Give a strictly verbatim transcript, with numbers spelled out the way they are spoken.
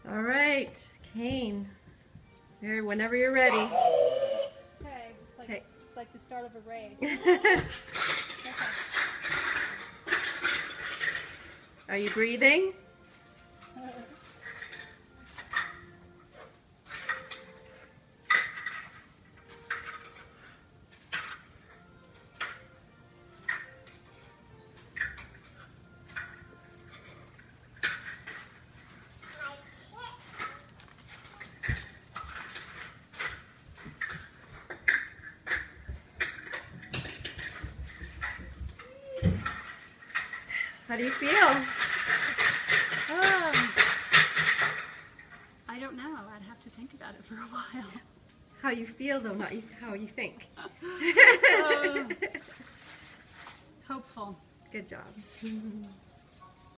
All right, Kane. Here, whenever you're ready. Okay, it's like, Okay. it's like the start of a race. Okay. Are you breathing? How do you feel? Um, I don't know. I'd have to think about it for a while. How you feel though, not you, how you think. uh, hopeful. Good job.